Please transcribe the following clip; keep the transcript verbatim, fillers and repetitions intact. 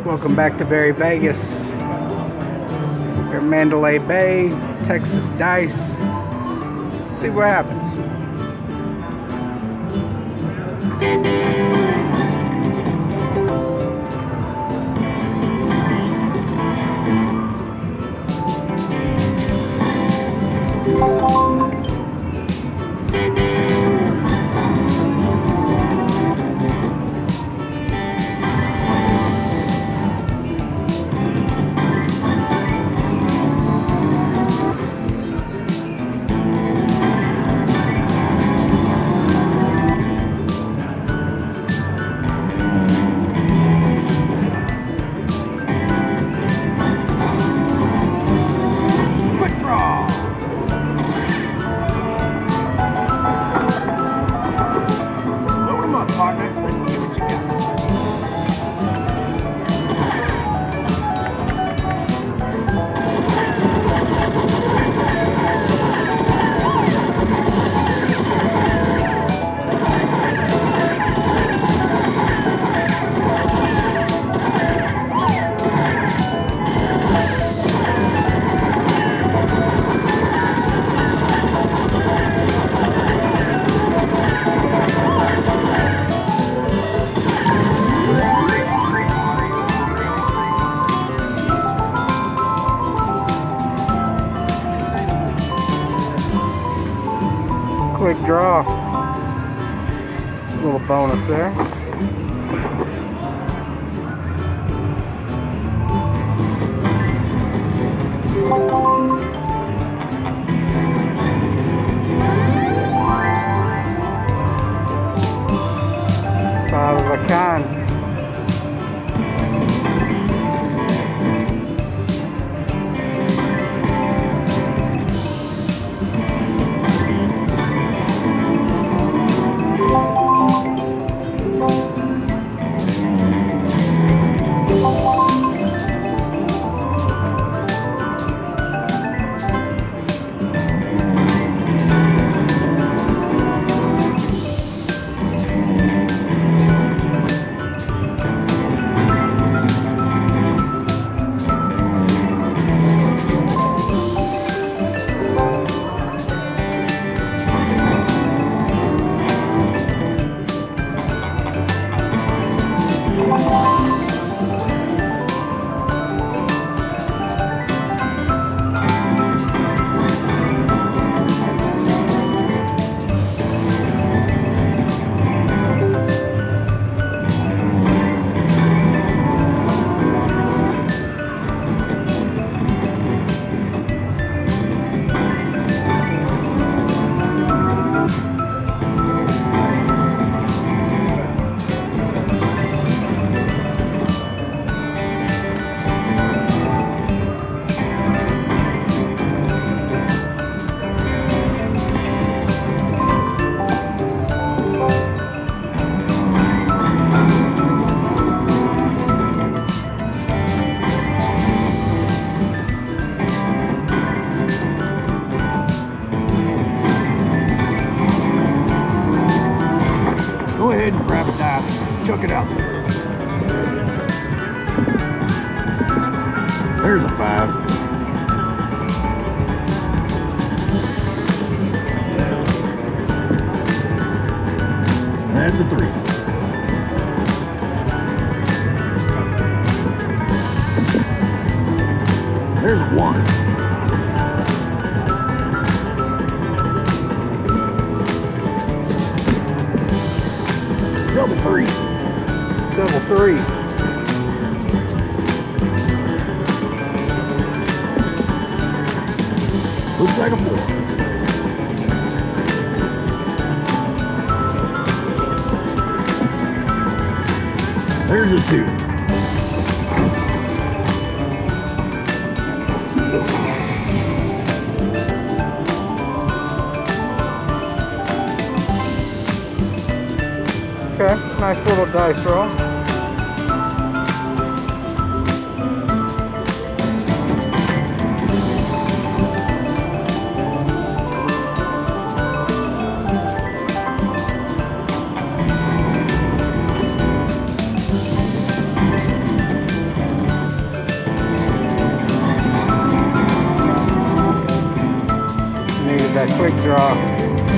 Welcome back to Very Vegas. We're Mandalay Bay, Texas Dice. See what happens. Quick draw. Little bonus there. Five of a kind. Go ahead and grab a die. Chuck it out. There's a five. That's a three. There's a one. Double three. Double three. Looks like a four. There's a two. Okay, nice little dice roll. that quick draw.